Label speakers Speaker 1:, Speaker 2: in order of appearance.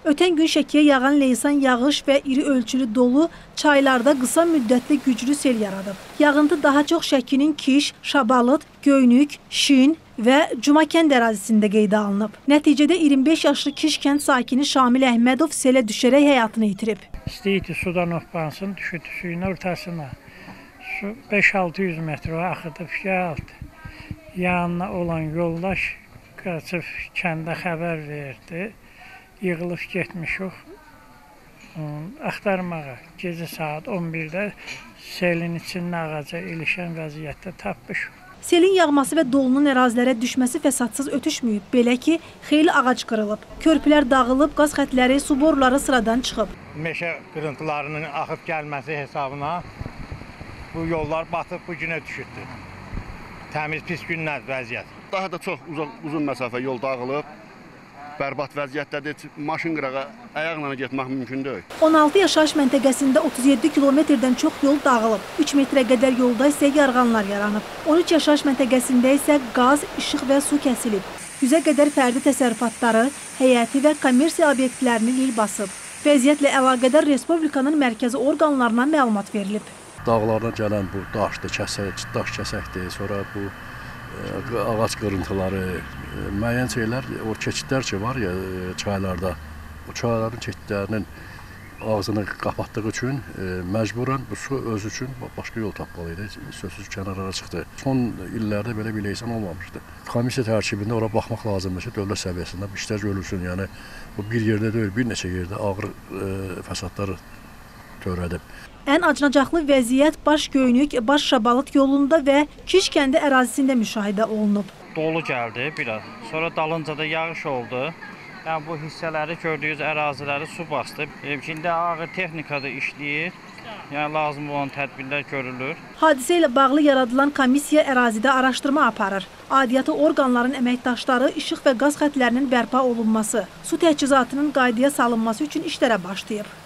Speaker 1: Ötən gün Şəkiyə yağan leysan yağış və iri ölçülü dolu çaylarda qısa müddətli güclü sel yaradıb. Yağıntı daha çox Şəkinin Kiş, Şabalıd, Göynük, Şin və Cuma kənd ərazisində qeydə alınıb. Nəticədə 25 yaşlı Kiş kənd sakini Şamil Əhmədov selə düşərək həyatını itirib.
Speaker 2: İstəyirdi sudan opansın, düşürdü suyun ortasına. Su 5-600 metre axıdıb gəldi. Yanına olan yoldaş qaçıb kəndə xəbər verdi. Yığılıb getmişik axtarmağa. Gecə saat 11-də selin içində ağaca ilişən vəziyyətdə tapmışıq.
Speaker 1: Selin yağması və dolunun ərazilərə düşməsi fəsadsız ötüşməyib. Belə ki, xeyli ağac qırılıb, körpülər dağılıb, qaz xətləri, su boruları sıradan çıxıb.
Speaker 3: Meşə qırıntılarının axıb gəlməsi hesabına bu yollar batıb bu günə düşürdü. Təmiz pis günlər vəziyyət.
Speaker 4: Daha da çox uzun məsafə yol dağılıb. Bərbad vəziyyətdədir. Maşın qırağa ayaqla getmək mümkün deyil.
Speaker 1: 16 yaşayış məntəqəsində 37 kilometrdən çox yol dağılıb. 3 metrə qədər yolda isə yarğanlar yaranıb. 13 yaşayış məntəqəsində isə qaz, işıq və su kəsilib. 100-ə qədər fərdi təsərrüfatları, həyəti və kommersiya obyektlərini lil basıb. Vəziyyətlə əlaqədar Respublikanın mərkəzi orqanlarına məlumat verilib.
Speaker 5: Dağlardan gələn bu daşdır, daş kəsəkdir, sonra bu ağac qırıntıları, müəyyən şeylər, o keçidlər ki var ya çaylarda, o çayların keçidlərinin ağzını qapatdığı üçün məcburən bu su özü üçün başqa yol tapmalıydı, sözsüz kənarlara çıxdı. Son illərdə belə bir leysan olmamışdı. Komissiya tərkibində ora baxmaq lazımdır ki, dövlət səviyyəsində işlər görülsün, yəni bu bir yerdə deyil, bir neçə yerdə ağır fəsadlar törədib.
Speaker 1: Ən acınacaqlı vəziyyət Baş Göynük, Baş Şabalıd yolunda və Kiş kəndi ərazisində müşahidə olunub.
Speaker 6: Dolu gəldi biraz, sonra dalınca da yağış oldu. Yəni bu hissələri gördüyünüz əraziləri su bastı. İndi ağır texnikada işləyir, yəni lazım olan tədbirlər görülür.
Speaker 1: Hadisə ilə bağlı yaradılan komissiya ərazidə araşdırma aparır. Aidiyyatı orqanların əməkdaşları işıq və qaz xətlərinin bərpa olunması, su təchizatının qaydaya salınması üçün işlərə başlayıb.